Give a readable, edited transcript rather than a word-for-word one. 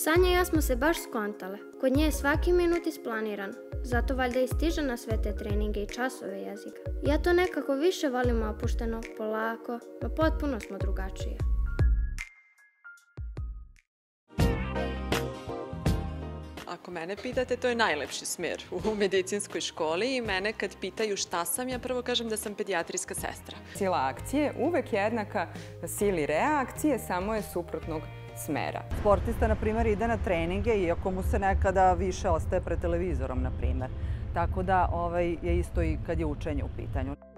Sanja i ja smo se baš skontale. Kod nje je svaki minut isplaniran. Zato valjda i stiže na sve te treninge i časove jezika. Ja to nekako više volim opušteno, polako, pa potpuno smo drugačije. Ako mene pitate, to je najlepši smjer u medicinskoj školi i mene kad pitaju šta sam, ja prvo kažem da sam pedijatrijska sestra. Sila akcije uvek jednaka sili reakcije, samo je suprotnog smera. Sportista, na primjer, ide na treninge iako mu se nekada više ostaje pred televizorom, na primjer. Tako da je isto i kad je učenje u pitanju.